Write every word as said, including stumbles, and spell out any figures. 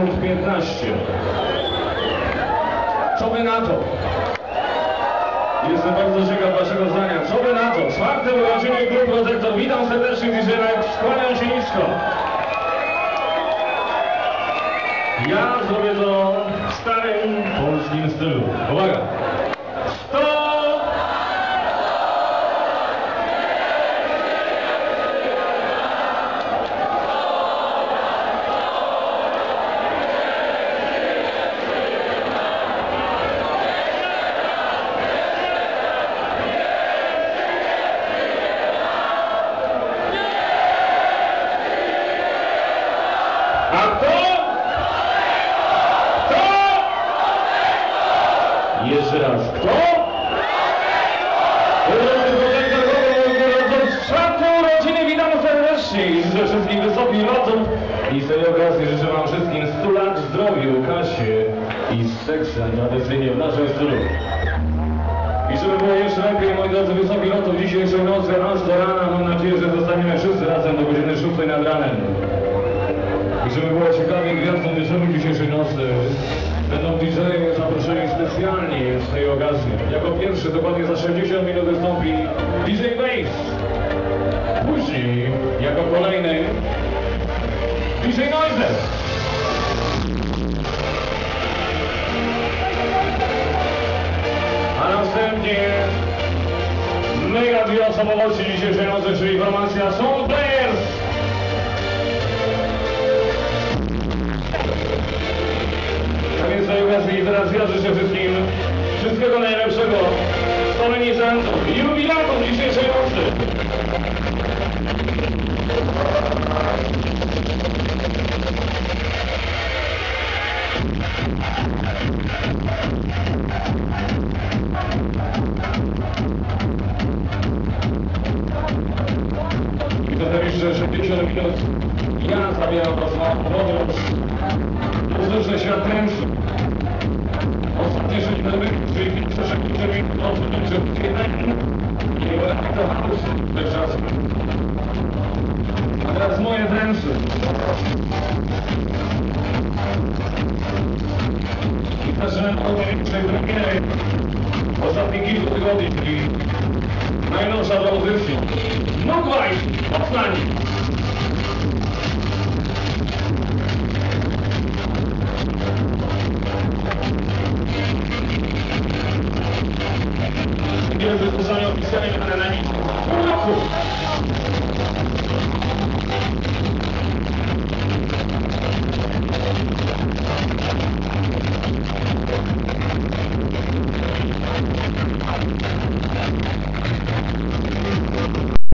punkt piętnaście. Co by na to? Jestem bardzo ciekaw waszego zdania. Co by na to? Czwarte urodziny Klub Protektor. Witam serdecznie, Giżynek. Skłaniam się nisko. Ja zrobię to w starym polskim stylu. Uwaga! sto! A to? Kto? Jeszcze raz. Kto? Czwarte urodziny witam serdecznie i życzę wszystkim wysokich lotów i z tej okazji życzę wam wszystkim stu lat zdrowiu, kasie i seksem tradycyjnie w naszym stylu. I żeby było jeszcze lepiej, moi drodzy, wysokich lotów dzisiejszej nocy, aż do rana, mam nadzieję, że zostaniemy wszyscy razem do godziny szóstej nad ranem. I żeby było ciekawie, gwiazdą wieczoru dzisiejszej nocy będą D J zaproszeni specjalnie z tej okazji. Jako pierwszy dokładnie za sześćdziesiąt minut wystąpi D J Bass. Później, jako kolejny, D J Noiser. A następnie mega dwie osobowości dzisiejszej nocy, czyli formacja Sound Players. A więc tej okazji teraz ja życzę wszystkim wszystkiego najlepszego, solenizantów i jubilantów dzisiejszej nocy. I zatem jeszcze sześćdziesiąt minut ja zabieram was na podróż. Usłyszę świat tęczy. Ostatnie sześć minut, czyli pierwsze sześć minut od nie będę to bez czasu. A teraz moje tęczy. I zaczynam od największej premiery ostatnich kilku tygodni, czyli najnowsza do audycji. Mogwaj! Poznań!